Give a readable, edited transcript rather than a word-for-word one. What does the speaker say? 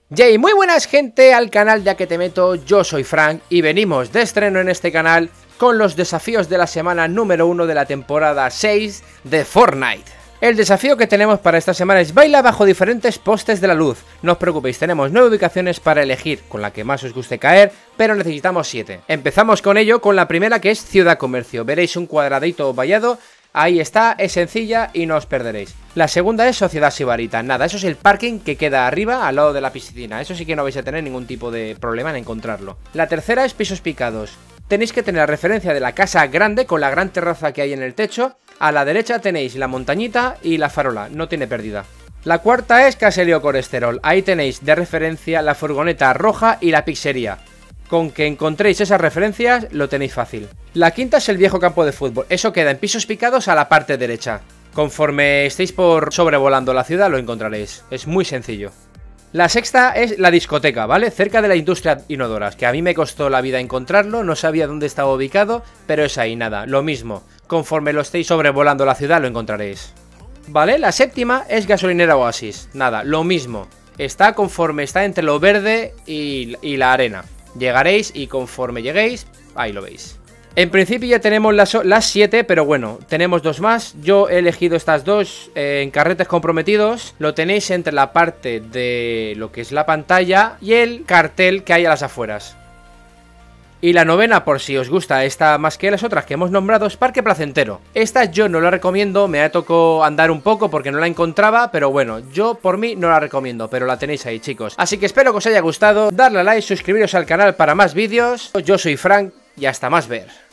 Yay, muy buenas gente al canal de A Que Te Meto, yo soy Frank y venimos de estreno en este canal con los desafíos de la semana número 1 de la temporada 6 de Fortnite. El desafío que tenemos para esta semana es baila bajo diferentes postes de la luz. No os preocupéis, tenemos 9 ubicaciones para elegir con la que más os guste caer, pero necesitamos 7. Empezamos con ello con la primera, que es Ciudad Comercio. Veréis un cuadradito vallado. Ahí está, es sencilla y no os perderéis. La segunda es Sociedad Sibarita. Nada, eso es el parking que queda arriba al lado de la piscina. Eso sí que no vais a tener ningún tipo de problema en encontrarlo. La tercera es Pisos Picados. Tenéis que tener la referencia de la casa grande con la gran terraza que hay en el techo. A la derecha tenéis la montañita y la farola, no tiene pérdida. La cuarta es Caserío Colesterol. Ahí tenéis de referencia la furgoneta roja y la pizzería. Con que encontréis esas referencias lo tenéis fácil. La quinta es el viejo campo de fútbol. Eso queda en Pisos Picados a la parte derecha. Conforme estéis por sobrevolando la ciudad lo encontraréis. Es muy sencillo. La sexta es la discoteca, ¿vale? Cerca de la industria Inodoras, que a mí me costó la vida encontrarlo, no sabía dónde estaba ubicado, pero es ahí, nada, lo mismo. Conforme lo estéis sobrevolando la ciudad lo encontraréis. ¿Vale? La séptima es Gasolinera Oasis. Nada, lo mismo. Está conforme está entre lo verde y la arena. Llegaréis y conforme lleguéis, ahí lo veis. En principio ya tenemos las 7, pero bueno, tenemos dos más. Yo he elegido estas dos en carretes comprometidos. Lo tenéis entre la parte de lo que es la pantalla y el cartel que hay a las afueras. Y la novena, por si os gusta esta más que las otras que hemos nombrado, es Parque Placentero. Esta yo no la recomiendo, me ha tocado andar un poco porque no la encontraba, pero bueno, yo por mí no la recomiendo, pero la tenéis ahí, chicos. Así que espero que os haya gustado, darle a like, suscribiros al canal para más vídeos. Yo soy Frank y hasta más ver.